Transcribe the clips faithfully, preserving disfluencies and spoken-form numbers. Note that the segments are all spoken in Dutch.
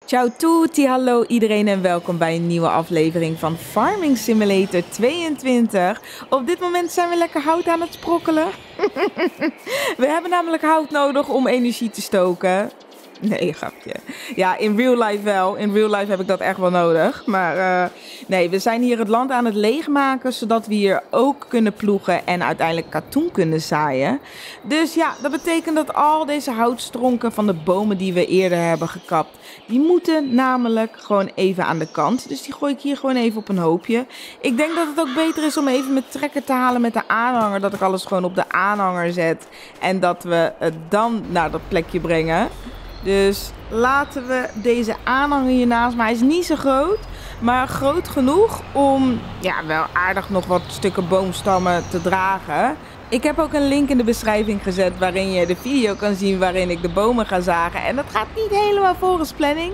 Ciao tutti, hallo iedereen en welkom bij een nieuwe aflevering van Farming Simulator tweeëntwintig. Op dit moment zijn we lekker hout aan het sprokkelen. We hebben namelijk hout nodig om energie te stoken. Nee, grapje. Ja, in real life wel. In real life heb ik dat echt wel nodig. Maar uh, nee, we zijn hier het land aan het leegmaken, zodat we hier ook kunnen ploegen en uiteindelijk katoen kunnen zaaien. Dus ja, dat betekent dat al deze houtstronken van de bomen die we eerder hebben gekapt, die moeten namelijk gewoon even aan de kant. Dus die gooi ik hier gewoon even op een hoopje. Ik denk dat het ook beter is om even met trekker te halen met de aanhanger. Dat ik alles gewoon op de aanhanger zet. En dat we het dan naar dat plekje brengen. Dus laten we deze aanhanger hier naast me. Hij is niet zo groot, maar groot genoeg om ja, wel aardig nog wat stukken boomstammen te dragen. Ik heb ook een link in de beschrijving gezet waarin je de video kan zien waarin ik de bomen ga zagen. En dat gaat niet helemaal volgens planning.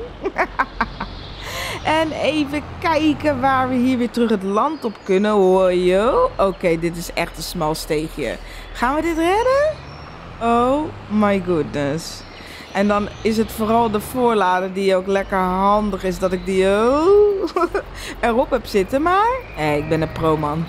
En even kijken waar we hier weer terug het land op kunnen. Hojo. Oké, okay, dit is echt een smal steegje. Gaan we dit redden? Oh my goodness. En dan is het vooral de voorlader die ook lekker handig is dat ik die oh, erop heb zitten. Maar hey, ik ben een pro-man.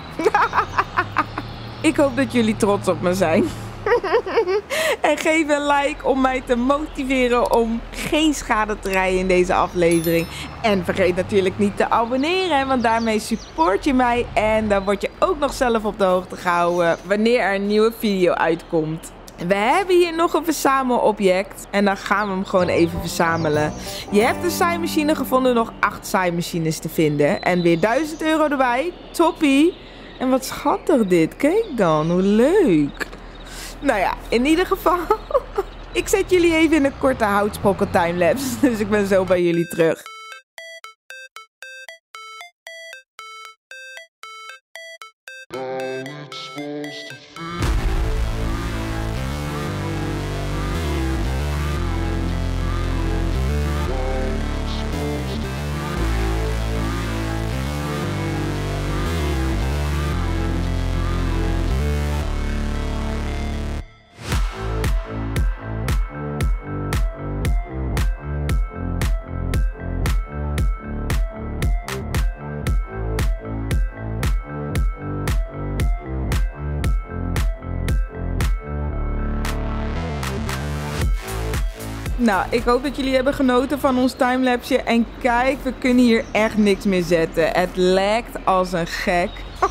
Ik hoop dat jullie trots op me zijn. En geef een like om mij te motiveren om geen schade te rijden in deze aflevering. En vergeet natuurlijk niet te abonneren, want daarmee support je mij. En dan word je ook nog zelf op de hoogte gehouden wanneer er een nieuwe video uitkomt. We hebben hier nog een verzamelobject en dan gaan we hem gewoon even verzamelen. Je hebt een zaaimachine gevonden, nog acht zaaimachines te vinden. En weer duizend euro erbij. Toppie. En wat schattig dit. Kijk dan, hoe leuk. Nou ja, in ieder geval. Ik zet jullie even in een korte houtsprokkel timelapse. Dus ik ben zo bij jullie terug. Nou, ik hoop dat jullie hebben genoten van ons timelapse. En kijk, we kunnen hier echt niks meer zetten. Het lijkt als een gek.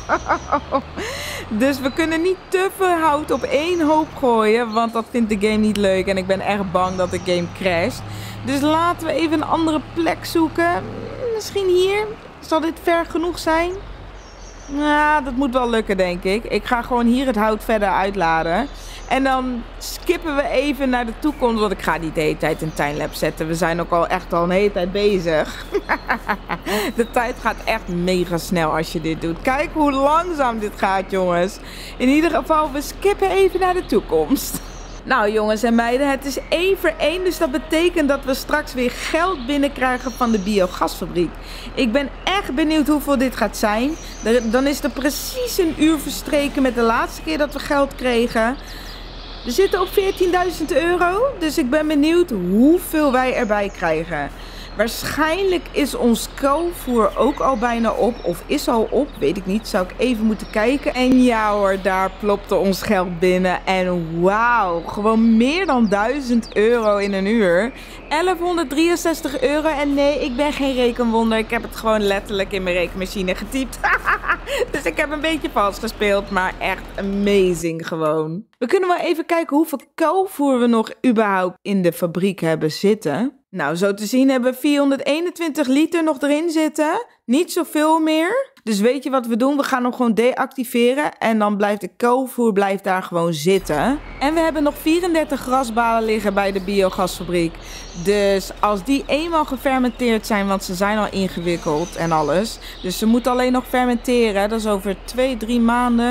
Dus we kunnen niet te veel hout op één hoop gooien, want dat vindt de game niet leuk. En ik ben echt bang dat de game crasht. Dus laten we even een andere plek zoeken. Misschien hier? Zal dit ver genoeg zijn? Nou, dat moet wel lukken, denk ik. Ik ga gewoon hier het hout verder uitladen. En dan skippen we even naar de toekomst. Want ik ga niet de hele tijd een timelapse zetten. We zijn ook al echt al een hele tijd bezig. De tijd gaat echt mega snel als je dit doet. Kijk hoe langzaam dit gaat, jongens. In ieder geval, we skippen even naar de toekomst. Nou jongens en meiden, het is één voor één, dus dat betekent dat we straks weer geld binnenkrijgen van de biogasfabriek. Ik ben echt benieuwd hoeveel dit gaat zijn. Dan is er precies een uur verstreken met de laatste keer dat we geld kregen. We zitten op veertienduizend euro, dus ik ben benieuwd hoeveel wij erbij krijgen. Waarschijnlijk is ons koolvoer ook al bijna op, of is al op, weet ik niet, zou ik even moeten kijken. En ja hoor, daar plopte ons geld binnen en wauw, gewoon meer dan duizend euro in een uur. elfhonderddrieënzestig euro en nee, ik ben geen rekenwonder, ik heb het gewoon letterlijk in mijn rekenmachine getypt. Dus ik heb een beetje vals gespeeld, maar echt amazing gewoon. We kunnen wel even kijken hoeveel koolvoer we nog überhaupt in de fabriek hebben zitten. Nou, zo te zien hebben we vierhonderdeenentwintig liter nog erin zitten. Niet zoveel meer. Dus weet je wat we doen? We gaan hem gewoon deactiveren. En dan blijft de koolvoer blijft daar gewoon zitten. En we hebben nog vierendertig grasbalen liggen bij de biogasfabriek. Dus als die eenmaal gefermenteerd zijn, want ze zijn al ingewikkeld en alles. Dus ze moeten alleen nog fermenteren. Dat is over twee, drie maanden.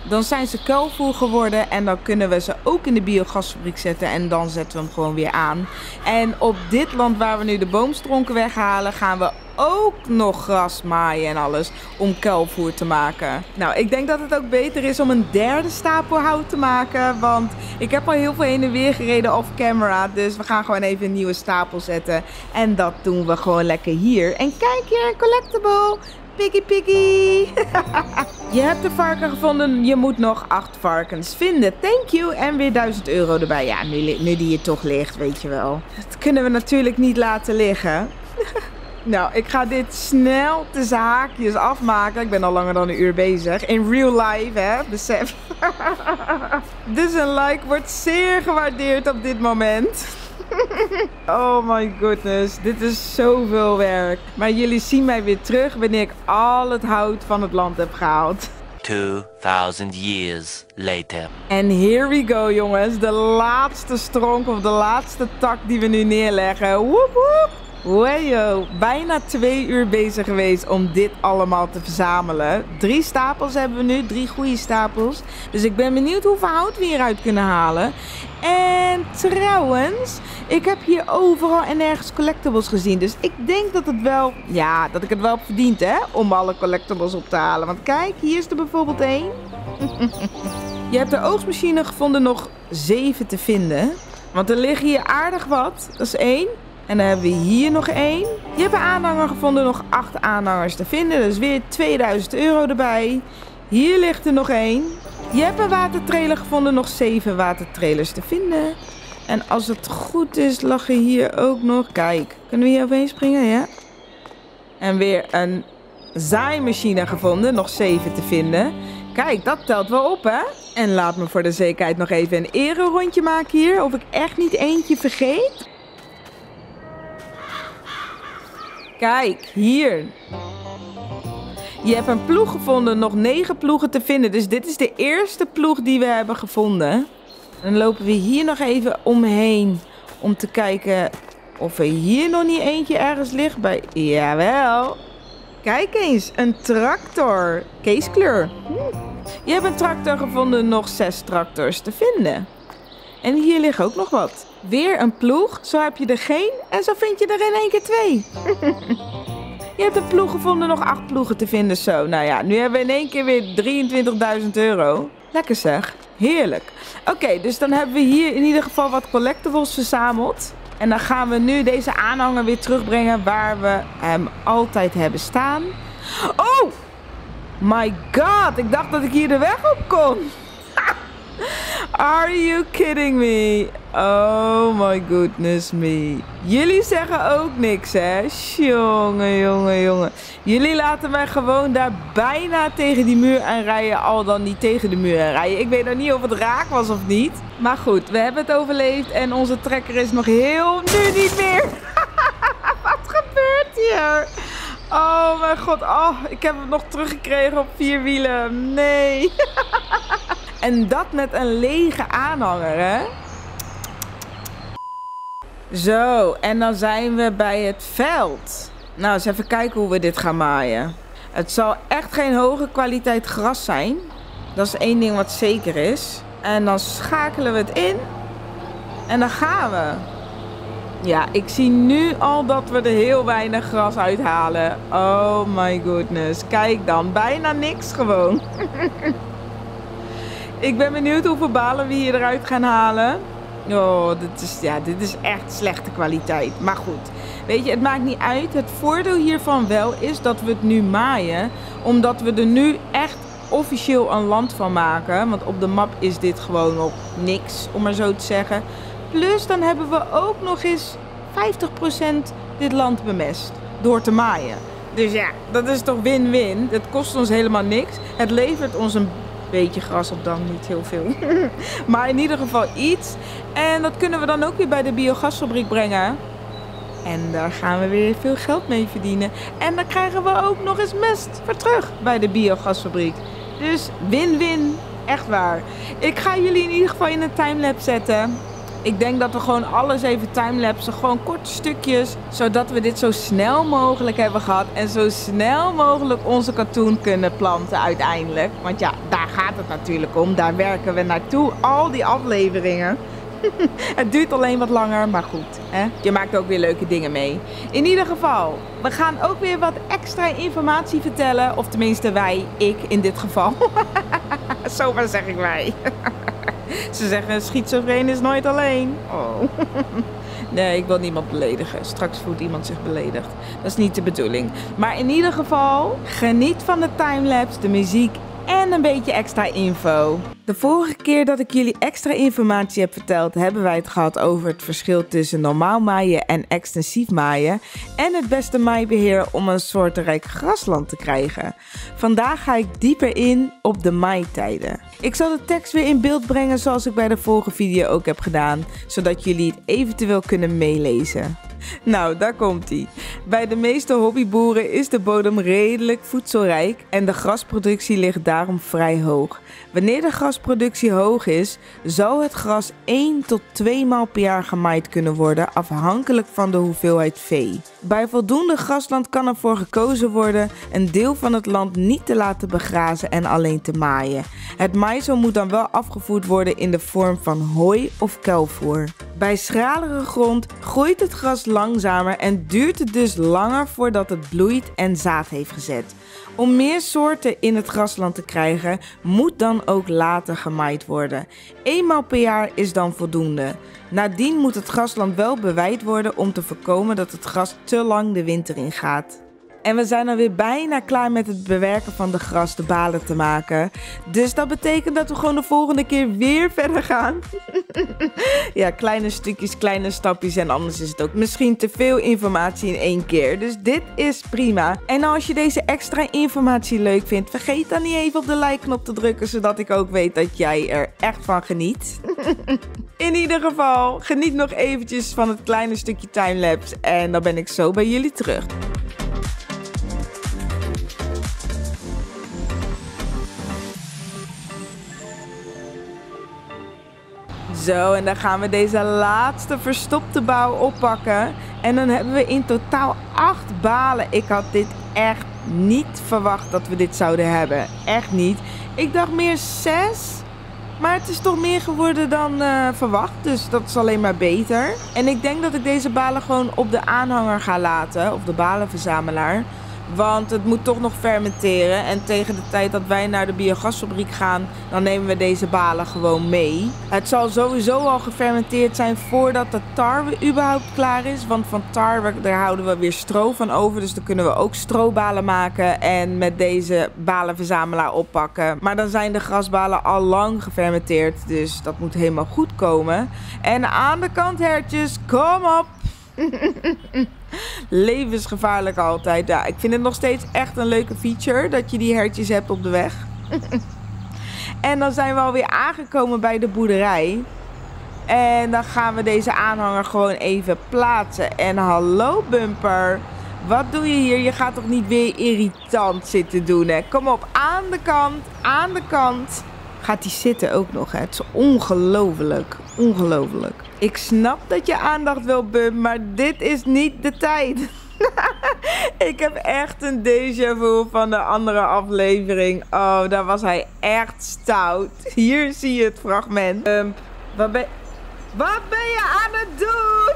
Dan zijn ze kuilvoer geworden en dan kunnen we ze ook in de biogasfabriek zetten en dan zetten we hem gewoon weer aan. En op dit land waar we nu de boomstronken weghalen, gaan we ook nog gras maaien en alles om kuilvoer te maken. Nou, ik denk dat het ook beter is om een derde stapel hout te maken, want ik heb al heel veel heen en weer gereden off camera, dus we gaan gewoon even een nieuwe stapel zetten. En dat doen we gewoon lekker hier. En kijk hier, een collectible! Piggy piggy! Je hebt de varken gevonden, je moet nog acht varkens vinden. Thank you! En weer duizend euro erbij. Ja, nu, nu die hier toch ligt, weet je wel. Dat kunnen we natuurlijk niet laten liggen. Nou, ik ga dit snel tussen haakjes afmaken. Ik ben al langer dan een uur bezig. In real life, hè? Besef. Dus een like wordt zeer gewaardeerd op dit moment. Oh my goodness, dit is zoveel werk. Maar jullie zien mij weer terug wanneer ik al het hout van het land heb gehaald. tweeduizend years later. En here we go, jongens. De laatste stronk of de laatste tak die we nu neerleggen. Woep woep. Wajo, bijna twee uur bezig geweest om dit allemaal te verzamelen. Drie stapels hebben we nu, drie goede stapels. Dus ik ben benieuwd hoeveel hout we hieruit kunnen halen. En trouwens, ik heb hier overal en nergens collectibles gezien. Dus ik denk dat het wel, ja, dat ik het wel heb verdiend, hè, om alle collectibles op te halen. Want kijk, hier is er bijvoorbeeld één. Je hebt de oogstmachine gevonden nog zeven te vinden. Want er liggen hier aardig wat. Dat is één. En dan hebben we hier nog één. Je hebt een aanhanger gevonden, nog acht aanhangers te vinden. Dus weer tweeduizend euro erbij. Hier ligt er nog één. Je hebt een watertrailer gevonden, nog zeven watertrailers te vinden. En als het goed is, lag er hier ook nog... Kijk, kunnen we hier overheen springen? Ja. En weer een zaaimachine gevonden, nog zeven te vinden. Kijk, dat telt wel op, hè? En laat me voor de zekerheid nog even een ere-rondje maken hier. Of ik echt niet eentje vergeet. Kijk, hier. Je hebt een ploeg gevonden, nog negen ploegen te vinden. Dus dit is de eerste ploeg die we hebben gevonden. Dan lopen we hier nog even omheen om te kijken of er hier nog niet eentje ergens ligt bij... Jawel. Kijk eens, een tractor. Keeskleur. Hm. Je hebt een tractor gevonden, nog zes tractors te vinden. En hier liggen ook nog wat. Weer een ploeg, zo heb je er geen en zo vind je er in één keer twee. Je hebt een ploeg gevonden, nog acht ploegen te vinden zo. Nou ja, nu hebben we in één keer weer drieëntwintigduizend euro. Lekker zeg, heerlijk. Oké, okay, dus dan hebben we hier in ieder geval wat collectibles verzameld. En dan gaan we nu deze aanhanger weer terugbrengen waar we hem altijd hebben staan. Oh! My god, ik dacht dat ik hier de weg op kon. Are you kidding me? Oh my goodness me. Jullie zeggen ook niks, hè? Jongen, jongen, jongen. Jullie laten mij gewoon daar bijna tegen die muur aan rijden, al dan niet tegen de muur aan rijden. Ik weet nog niet of het raak was of niet. Maar goed, we hebben het overleefd en onze trekker is nog heel... Nu niet meer. Wat gebeurt hier? Oh mijn god, oh, ik heb hem nog teruggekregen op vier wielen. Nee. En dat met een lege aanhanger, hè? Zo, en dan zijn we bij het veld. Nou, eens even kijken hoe we dit gaan maaien. Het zal echt geen hoge kwaliteit gras zijn. Dat is één ding wat zeker is. En dan schakelen we het in. En dan gaan we. Ja, ik zie nu al dat we er heel weinig gras uithalen. Oh my goodness. Kijk dan, bijna niks gewoon. Ik ben benieuwd hoeveel balen we hier eruit gaan halen. Oh, dit is, ja, dit is echt slechte kwaliteit. Maar goed, weet je, het maakt niet uit. Het voordeel hiervan wel is dat we het nu maaien. Omdat we er nu echt officieel een land van maken. Want op de map is dit gewoon nog niks, om maar zo te zeggen. Plus dan hebben we ook nog eens vijftig procent dit land bemest. Door te maaien. Dus ja, dat is toch win-win. Het kost ons helemaal niks. Het levert ons een beetje gras op dan, niet heel veel. Maar in ieder geval iets. En dat kunnen we dan ook weer bij de biogasfabriek brengen. En daar gaan we weer veel geld mee verdienen. En dan krijgen we ook nog eens mest voor terug bij de biogasfabriek. Dus win-win. Echt waar. Ik ga jullie in ieder geval in een timelapse zetten. Ik denk dat we gewoon alles even timelapsen. Gewoon korte stukjes. Zodat we dit zo snel mogelijk hebben gehad. En zo snel mogelijk onze katoen kunnen planten uiteindelijk. Want ja, daar gaat het natuurlijk om. Daar werken we naartoe. Al die afleveringen. Het duurt alleen wat langer, maar goed. Hè? Je maakt ook weer leuke dingen mee. In ieder geval, we gaan ook weer wat extra informatie vertellen. Of tenminste wij, ik in dit geval. Zomaar zeg ik wij. Ze zeggen, schizofreen is nooit alleen. Oh. Nee, ik wil niemand beledigen. Straks voelt iemand zich beledigd. Dat is niet de bedoeling. Maar in ieder geval, geniet van de timelapse, de muziek en een beetje extra info. De vorige keer dat ik jullie extra informatie heb verteld, hebben wij het gehad over het verschil tussen normaal maaien en extensief maaien. En het beste maaibeheer om een soortenrijk grasland te krijgen. Vandaag ga ik dieper in op de maaitijden. Ik zal de tekst weer in beeld brengen zoals ik bij de vorige video ook heb gedaan. Zodat jullie het eventueel kunnen meelezen. Nou, daar komt ie. Bij de meeste hobbyboeren is de bodem redelijk voedselrijk en de grasproductie ligt daarom vrij hoog. Wanneer de grasproductie hoog is, zou het gras één tot twee maal per jaar gemaaid kunnen worden, afhankelijk van de hoeveelheid vee. Bij voldoende grasland kan ervoor gekozen worden een deel van het land niet te laten begrazen en alleen te maaien. Het maaisel moet dan wel afgevoerd worden in de vorm van hooi of kuilvoer. Bij schralere grond groeit het gras langzamer en duurt het dus langer voordat het bloeit en zaad heeft gezet. Om meer soorten in het grasland te krijgen, moet dan ook later gemaaid worden. Eenmaal per jaar is dan voldoende. Nadien moet het grasland wel beweid worden om te voorkomen dat het gras te lang de winter ingaat. En we zijn alweer bijna klaar met het bewerken van de gras, de balen te maken. Dus dat betekent dat we gewoon de volgende keer weer verder gaan. Ja, kleine stukjes, kleine stapjes en anders is het ook misschien te veel informatie in één keer. Dus dit is prima. En als je deze extra informatie leuk vindt, vergeet dan niet even op de like-knop te drukken, zodat ik ook weet dat jij er echt van geniet. In ieder geval, geniet nog eventjes van het kleine stukje timelapse en dan ben ik zo bij jullie terug. Zo, en dan gaan we deze laatste verstopte bouw oppakken. En dan hebben we in totaal acht balen. Ik had dit echt niet verwacht dat we dit zouden hebben. Echt niet. Ik dacht meer zes. Maar het is toch meer geworden dan uh, verwacht. Dus dat is alleen maar beter. En ik denk dat ik deze balen gewoon op de aanhanger ga laten. Of de balenverzamelaar. Want het moet toch nog fermenteren. En tegen de tijd dat wij naar de biogasfabriek gaan, dan nemen we deze balen gewoon mee. Het zal sowieso al gefermenteerd zijn voordat de tarwe überhaupt klaar is. Want van tarwe, daar houden we weer stro van over. Dus dan kunnen we ook strobalen maken en met deze balenverzamelaar oppakken. Maar dan zijn de grasbalen al lang gefermenteerd. Dus dat moet helemaal goed komen. En aan de kant, hertjes, kom op! Levensgevaarlijk altijd. Ja, ik vind het nog steeds echt een leuke feature dat je die hertjes hebt op de weg. En dan zijn we alweer aangekomen bij de boerderij. En dan gaan we deze aanhanger gewoon even plaatsen. En hallo Bumper, wat doe je hier? Je gaat toch niet weer irritant zitten doen, hè? Kom op, aan de kant, aan de kant. Gaat hij zitten ook nog, hè? Het is ongelooflijk, ongelooflijk. Ik snap dat je aandacht wil, Bum, maar dit is niet de tijd. Ik heb echt een déjà vu van de andere aflevering. Oh, daar was hij echt stout. Hier zie je het fragment. Bump, wat ben, wat ben je aan het doen?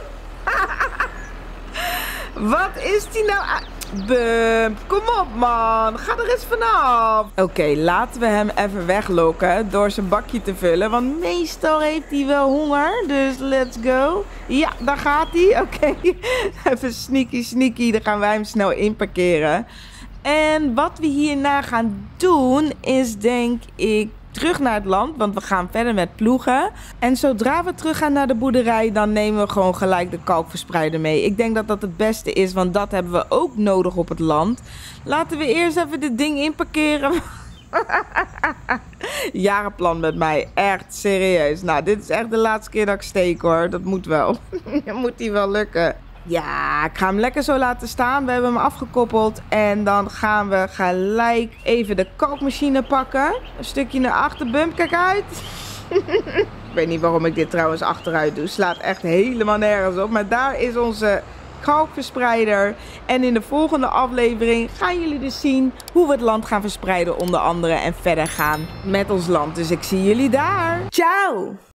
Wat is die nou aan... Bump, kom op man, ga er eens vanaf. Oké, okay, laten we hem even weglokken door zijn bakje te vullen. Want meestal heeft hij wel honger, dus let's go. Ja, daar gaat hij. Oké, okay. Even sneaky sneaky, dan gaan wij hem snel inparkeren. En wat we hierna gaan doen is denk ik terug naar het land, want we gaan verder met ploegen. En zodra we terug gaan naar de boerderij, dan nemen we gewoon gelijk de kalkverspreider mee. Ik denk dat dat het beste is, want dat hebben we ook nodig op het land. Laten we eerst even dit ding inparkeren. Jarenplan met mij, echt serieus. Nou, dit is echt de laatste keer dat ik steek hoor. Dat moet wel. Dat moet die wel lukken. Ja, ik ga hem lekker zo laten staan. We hebben hem afgekoppeld. En dan gaan we gelijk even de kalkmachine pakken. Een stukje naar achter. Bump, kijk uit. Ik weet niet waarom ik dit trouwens achteruit doe. Slaat echt helemaal nergens op. Maar daar is onze kalkverspreider. En in de volgende aflevering gaan jullie dus zien hoe we het land gaan verspreiden onder andere. En verder gaan met ons land. Dus ik zie jullie daar. Ciao!